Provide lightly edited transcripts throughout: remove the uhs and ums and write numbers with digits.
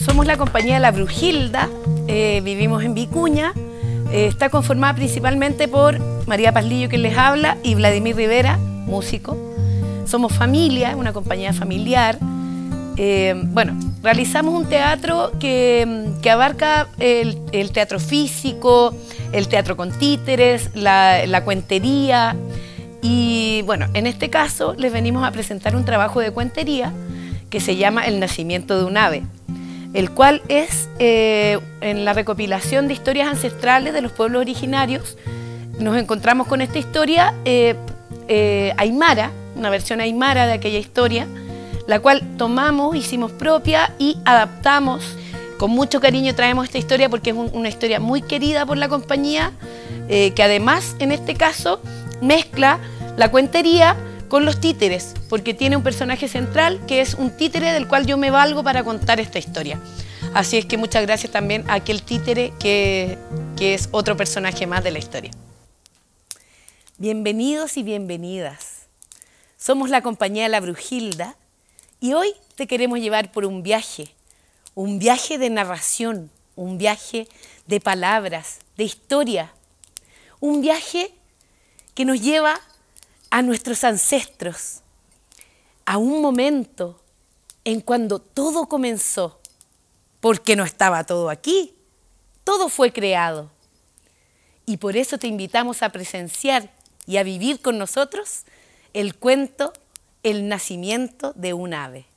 somos la compañía La Brujilda, vivimos en Vicuña, está conformada principalmente por María Paslillo, que les habla, y Vladimir Rivera, músico. Somos familia, una compañía familiar. Bueno, realizamos un teatro que abarca el teatro físico, el teatro con títeres, la cuentería. Y bueno, en este caso les venimos a presentar un trabajo de cuentería que se llama El nacimiento de un ave, el cual es en la recopilación de historias ancestrales de los pueblos originarios. Nos encontramos con esta historia aymara, una versión aymara de aquella historia, la cual tomamos, hicimos propia y adaptamos. Con mucho cariño traemos esta historia porque es una historia muy querida por la compañía, que además en este caso mezcla la cuentería con los títeres, porque tiene un personaje central que es un títere del cual yo me valgo para contar esta historia. Así es que muchas gracias también a aquel títere que es otro personaje más de la historia. Bienvenidos y bienvenidas. Somos la compañía La Brujilda y hoy te queremos llevar por un viaje de narración, un viaje de palabras, de historia, un viaje que nos lleva a nuestros ancestros, a un momento en cuando todo comenzó, porque no estaba todo aquí, todo fue creado. Y por eso te invitamos a presenciar y a vivir con nosotros el cuento El nacimiento de un ave.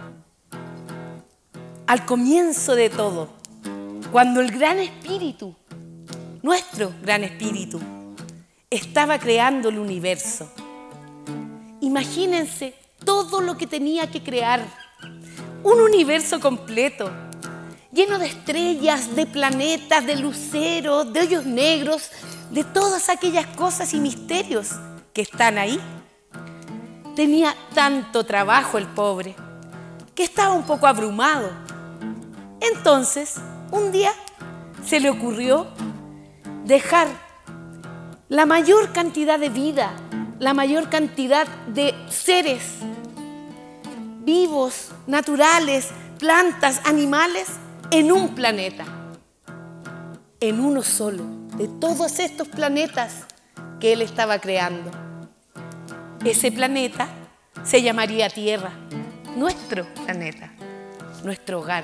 Al comienzo de todo, cuando el Gran Espíritu, nuestro Gran Espíritu, estaba creando el universo, imagínense todo lo que tenía que crear, un universo completo, lleno de estrellas, de planetas, de luceros, de hoyos negros, de todas aquellas cosas y misterios que están ahí. Tenía tanto trabajo el pobre, que estaba un poco abrumado. Entonces, un día se le ocurrió dejar la mayor cantidad de vida, la mayor cantidad de seres vivos, naturales, plantas, animales, en un planeta, en uno solo, de todos estos planetas que él estaba creando. Ese planeta se llamaría Tierra, nuestro planeta, nuestro hogar.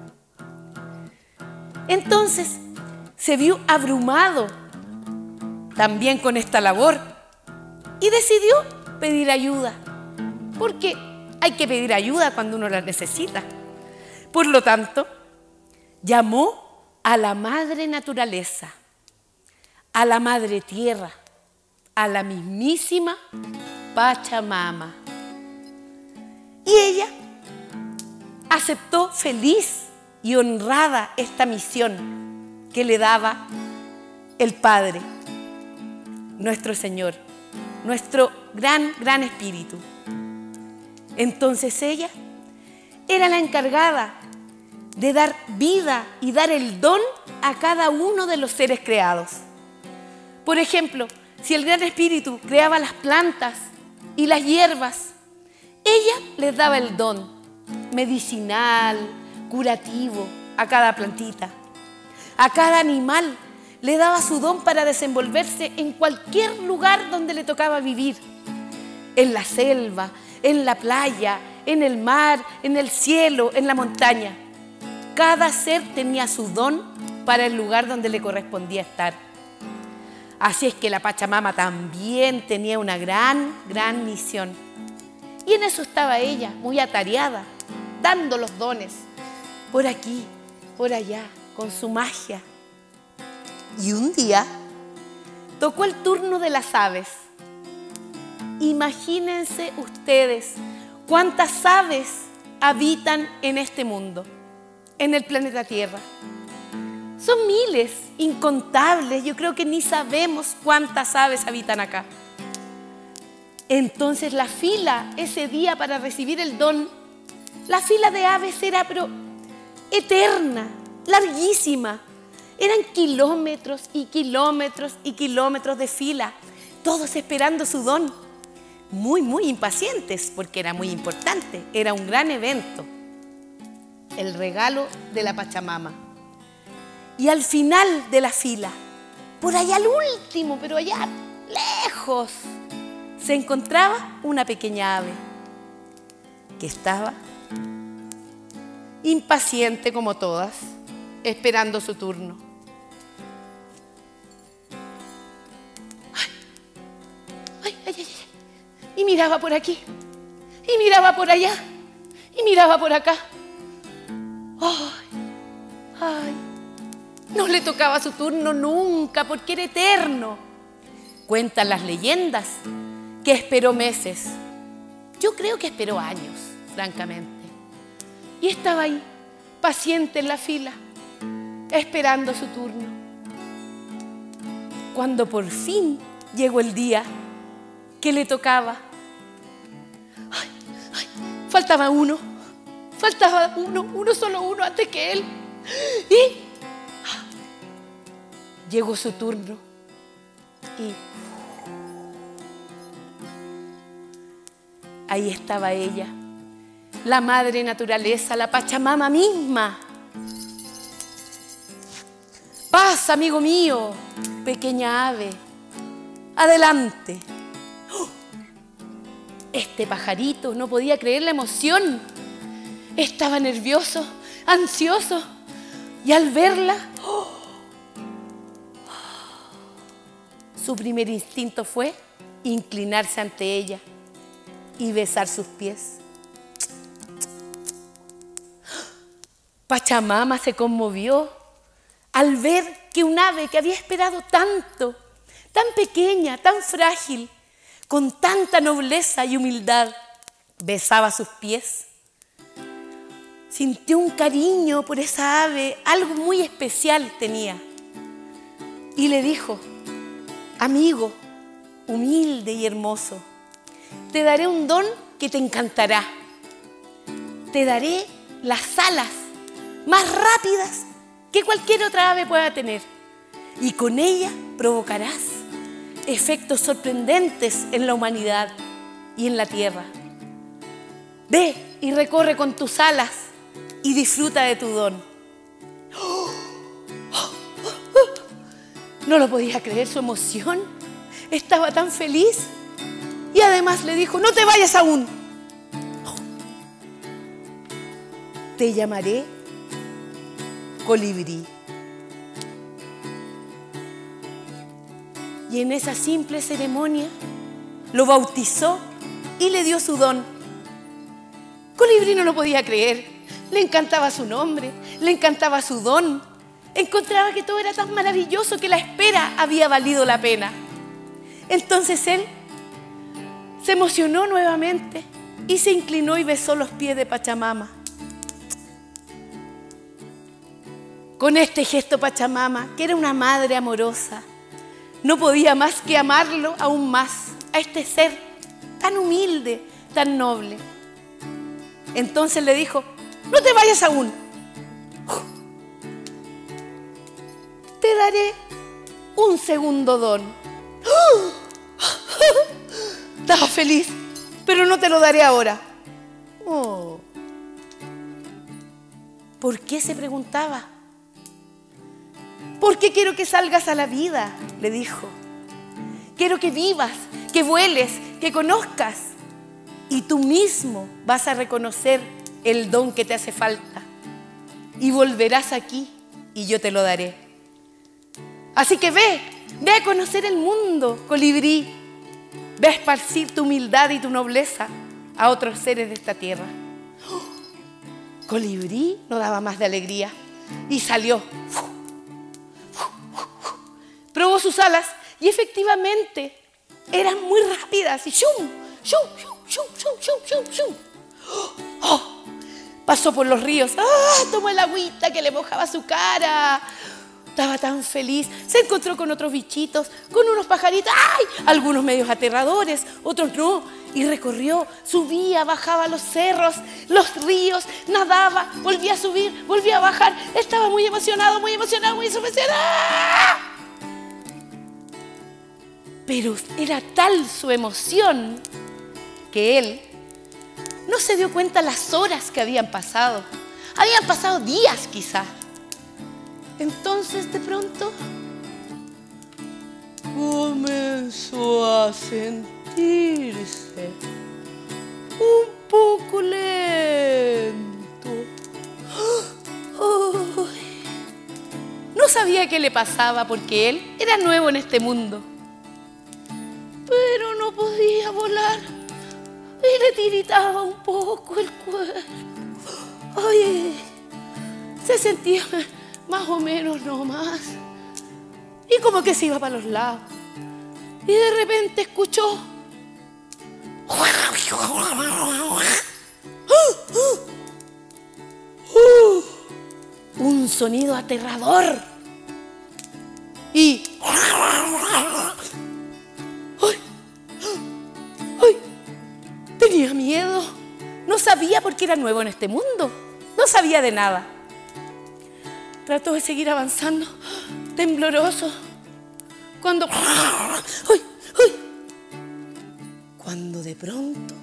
Entonces se vio abrumado también con esta labor y decidió pedir ayuda, porque hay que pedir ayuda cuando uno la necesita. Por lo tanto, llamó a la madre naturaleza, a la madre tierra, a la mismísima Pachamama. Y ella aceptó feliz y honrada esta misión que le daba el Padre, nuestro Señor, nuestro gran Espíritu. Entonces ella era la encargada de dar vida y dar el don a cada uno de los seres creados. Por ejemplo, si el Gran Espíritu creaba las plantas y las hierbas, ella les daba el don medicinal, curativo a cada plantita. A cada animal le daba su don para desenvolverse en cualquier lugar donde le tocaba vivir. En la selva, en la playa, en el mar, en el cielo, en la montaña. Cada ser tenía su don para el lugar donde le correspondía estar. Así es que la Pachamama también tenía una gran misión. Y en eso estaba ella, muy atareada, dando los dones, por aquí, por allá, con su magia. Y un día tocó el turno de las aves. Imagínense ustedes cuántas aves habitan en este mundo, en el planeta Tierra. Son miles, incontables, yo creo que ni sabemos cuántas aves habitan acá. Entonces la fila ese día para recibir el don, la fila de aves era pero eterna, larguísima. Eran kilómetros y kilómetros y kilómetros de fila, todos esperando su don. Muy impacientes porque era muy importante, era un gran evento. el regalo de la Pachamama. Y al final de la fila, por allá al último, pero allá lejos, se encontraba una pequeña ave que estaba impaciente como todas, esperando su turno. Ay, ay, ay, ay. Y miraba por aquí, y miraba por allá, y miraba por acá. Ay, ay. No le tocaba su turno nunca porque era eterno. Cuentan las leyendas que esperó meses. Yo creo que esperó años, francamente. Y estaba ahí, paciente en la fila, esperando su turno. Cuando por fin llegó el día que le tocaba. Ay, ay, faltaba uno, solo uno antes que él. Y llegó su turno y ahí estaba ella, la madre naturaleza, la Pachamama misma. Pasa, amigo mío, pequeña ave, adelante. Este pajarito no podía creer la emoción. Estaba nervioso, ansioso, y al verla, su primer instinto fue inclinarse ante ella y besar sus pies. Pachamama se conmovió al ver que un ave que había esperado tanto, tan pequeña, tan frágil, con tanta nobleza y humildad, besaba sus pies. Sintió un cariño por esa ave, algo muy especial tenía. Y le dijo: amigo, humilde y hermoso, te daré un don que te encantará. Te daré las alas más rápidas que cualquier otra ave pueda tener. Y con ella provocarás efectos sorprendentes en la humanidad y en la tierra. Ve y recorre con tus alas y disfruta de tu don. No lo podía creer, su emoción. Estaba tan feliz. Y además le dijo: no te vayas aún. Te llamaré colibrí. Y en esa simple ceremonia lo bautizó y le dio su don. Colibrí no lo podía creer. Le encantaba su nombre, le encantaba su don. Encontraba que todo era tan maravilloso que la espera había valido la pena. Entonces él se emocionó nuevamente y se inclinó y besó los pies de Pachamama. Con este gesto Pachamama, que era una madre amorosa, no podía más que amarlo aún más, a este ser tan humilde, tan noble. Entonces le dijo: no te vayas aún. Te daré un segundo don. Estaba feliz, pero no te lo daré ahora. Oh. ¿Por qué?, se preguntaba. ¿Por qué quiero que salgas a la vida?, le dijo. Quiero que vivas, que vueles, que conozcas. Y tú mismo vas a reconocer el don que te hace falta. Y volverás aquí y yo te lo daré. Así que ve a conocer el mundo, colibrí. Ve a esparcir tu humildad y tu nobleza a otros seres de esta tierra. Colibrí no daba más de alegría y salió. Probó sus alas y efectivamente eran muy rápidas. Y ¡shum! ¡Shum! ¡Shum! ¡Shum! ¡Shum! ¡Shum! ¡Shum! ¡Shum! ¡Oh! Pasó por los ríos. ¡Ah! Tomó el agüita que le mojaba su cara. Estaba tan feliz. Se encontró con otros bichitos, con unos pajaritos. ¡Ay! Algunos medios aterradores, otros no. Y recorrió, subía, bajaba los cerros, los ríos, nadaba, volvía a subir, volvía a bajar. Estaba muy emocionado, muy emocionado, muy emocionado. Pero era tal su emoción que él no se dio cuenta las horas que habían pasado. Habían pasado días quizás. Entonces de pronto comenzó a sentirse un poco lento. No sabía qué le pasaba porque él era nuevo en este mundo. Pero no podía volar y le tiritaba un poco el cuerpo. Oye, se sentía más o menos nomás. Y como que se iba para los lados. Y de repente escuchó un sonido aterrador. Y tenía miedo. No sabía por qué era nuevo en este mundo. No sabía de nada. Trató de seguir avanzando, tembloroso. Cuando de pronto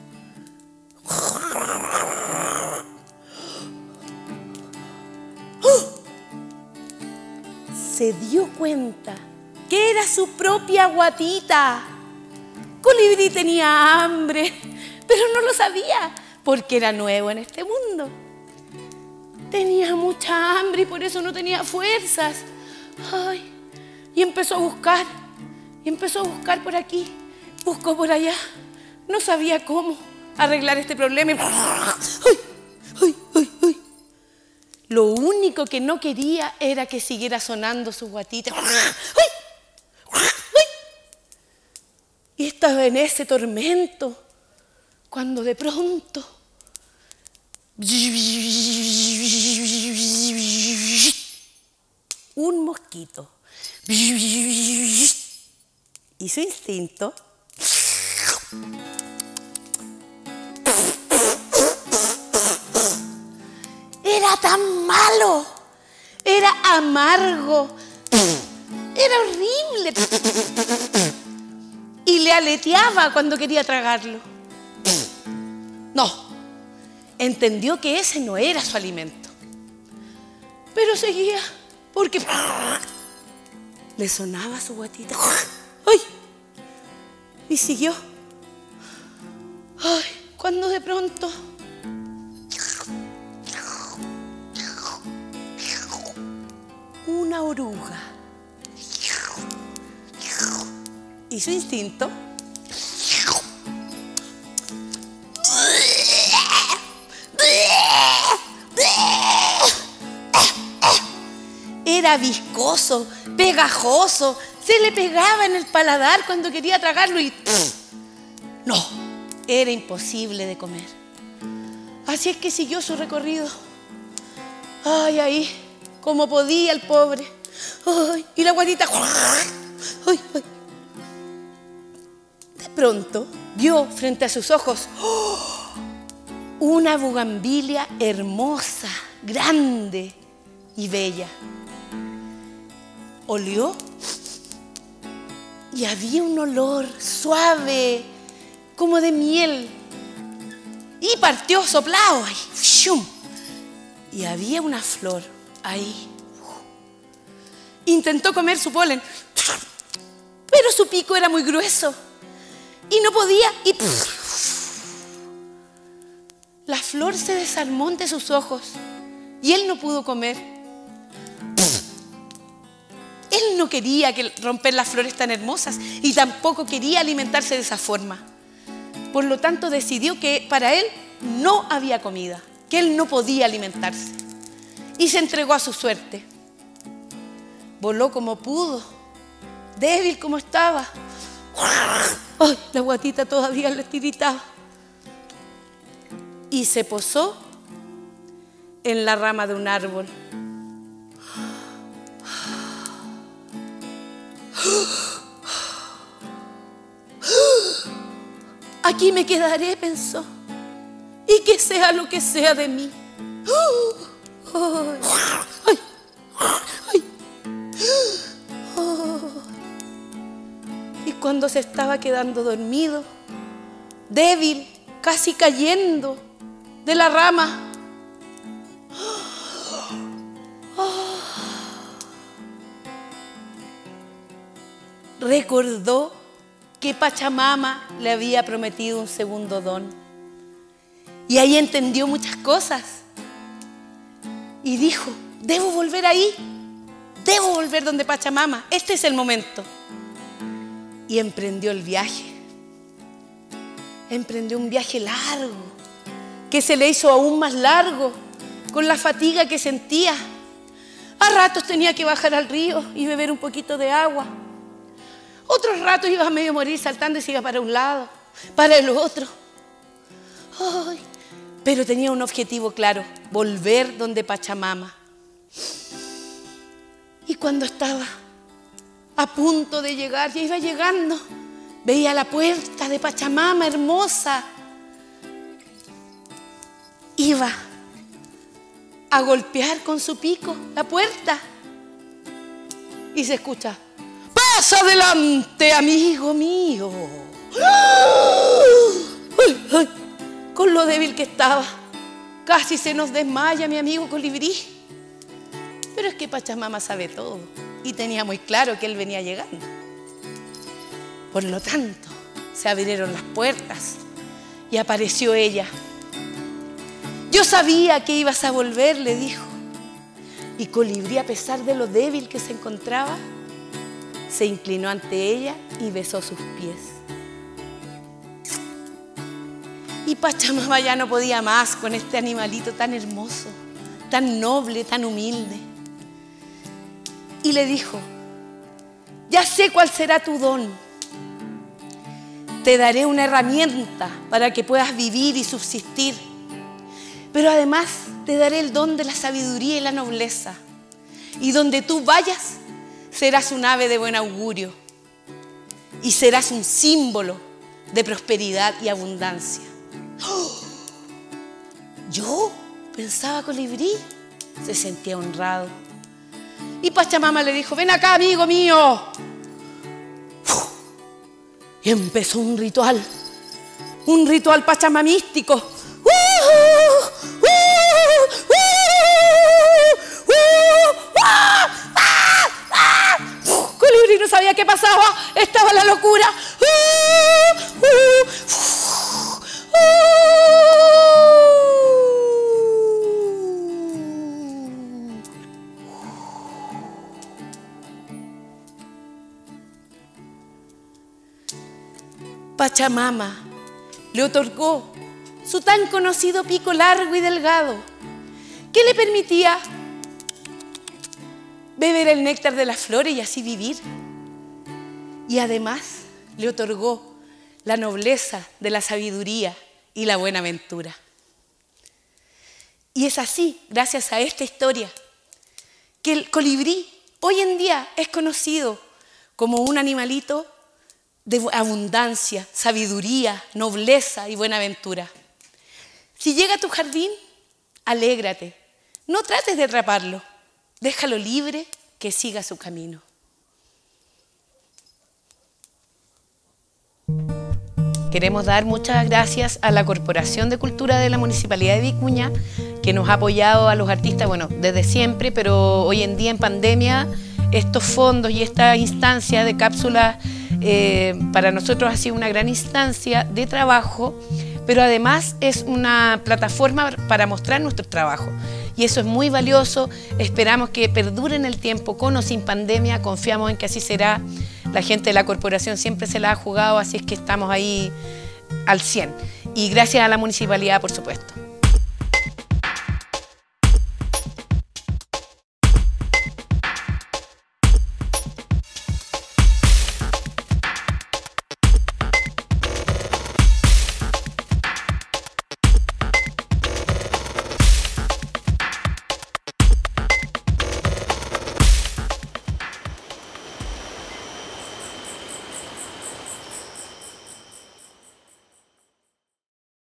se dio cuenta que era su propia guatita. Colibrí tenía hambre, pero no lo sabía porque era nuevo en este mundo. Tenía mucha hambre y por eso no tenía fuerzas. Ay, y empezó a buscar por aquí, buscó por allá. No sabía cómo arreglar este problema. Lo único que no quería era que siguiera sonando su guatita. Y estaba en ese tormento cuando de pronto un mosquito y su instinto era tan malo, era amargo, era horrible y le aleteaba cuando quería tragarlo. No, entendió que ese no era su alimento, pero seguía porque le sonaba su guatita. ¡Ay! Y siguió. ¡Ay! Cuando de pronto una oruga y su instinto era viscoso, pegajoso, se le pegaba en el paladar cuando quería tragarlo y no, era imposible de comer. Así es que siguió su recorrido. Ay, ahí, como podía el pobre. Ay, y la guatita. Ay, ay. De pronto vio frente a sus ojos una bugambilia hermosa, grande y bella. Olió y había un olor suave, como de miel. Y partió soplado ahí. Y había una flor ahí. Intentó comer su polen, pero su pico era muy grueso y no podía. Y la flor se desarmó ante sus ojos y él no pudo comer. Él no quería romper las flores tan hermosas y tampoco quería alimentarse de esa forma. Por lo tanto, decidió que para él no había comida, que él no podía alimentarse. Y se entregó a su suerte. Voló como pudo, débil como estaba. Ay, la guatita todavía le tiritaba. Y se posó en la rama de un árbol. Aquí me quedaré, pensó, y que sea lo que sea de mí. Ay, ay, ay. Y cuando se estaba quedando dormido, débil, casi cayendo de la rama, recordó que Pachamama le había prometido un segundo don. Y ahí entendió muchas cosas. Y dijo, debo volver ahí, debo volver donde Pachamama, este es el momento. Y emprendió el viaje. Emprendió un viaje largo, que se le hizo aún más largo, con la fatiga que sentía. A ratos tenía que bajar al río y beber un poquito de agua. Otros ratos iba a medio morir saltando y se iba para un lado, para el otro. Ay, pero tenía un objetivo claro, volver donde Pachamama. Y cuando estaba a punto de llegar, ya iba llegando, veía la puerta de Pachamama hermosa. Iba a golpear con su pico la puerta y se escucha, ¡pasa adelante, amigo mío! ¡Ay, ay! Con lo débil que estaba, casi se nos desmaya mi amigo colibrí. Pero es que Pachamama sabe todo y tenía muy claro que él venía llegando. Por lo tanto, se abrieron las puertas y apareció ella. Yo sabía que ibas a volver, le dijo. Y Colibrí, a pesar de lo débil que se encontraba, se inclinó ante ella y besó sus pies. Y Pachamama ya no podía más con este animalito tan hermoso, tan noble, tan humilde. Y le dijo, ya sé cuál será tu don. Te daré una herramienta para que puedas vivir y subsistir. Pero además te daré el don de la sabiduría y la nobleza. Y donde tú vayas, serás un ave de buen augurio. Y serás un símbolo de prosperidad y abundancia. ¡Oh! ¿Yo? Pensaba Colibrí. Se sentía honrado. Y Pachamama le dijo, ven acá, amigo mío. Y empezó un ritual pachamamístico. Colibrí no sabía qué pasaba, estaba en la locura. Pachamama le otorgó su tan conocido pico largo y delgado, que le permitía beber el néctar de las flores y así vivir. Y además le otorgó la nobleza de la sabiduría y la buena ventura. Y es así, gracias a esta historia, que el colibrí hoy en día es conocido como un animalito de abundancia, sabiduría, nobleza y buena ventura. Si llega a tu jardín, alégrate. No trates de atraparlo. Déjalo libre, que siga su camino. Queremos dar muchas gracias a la Corporación de Cultura de la Municipalidad de Vicuña, que nos ha apoyado a los artistas, bueno, desde siempre, pero hoy en día en pandemia, estos fondos y esta instancia de cápsulas para nosotros ha sido una gran instancia de trabajo, pero además es una plataforma para mostrar nuestro trabajo. Y eso es muy valioso, esperamos que perdure en el tiempo, con o sin pandemia, confiamos en que así será. La gente de la corporación siempre se la ha jugado, así es que estamos ahí al 100. Y gracias a la municipalidad, por supuesto.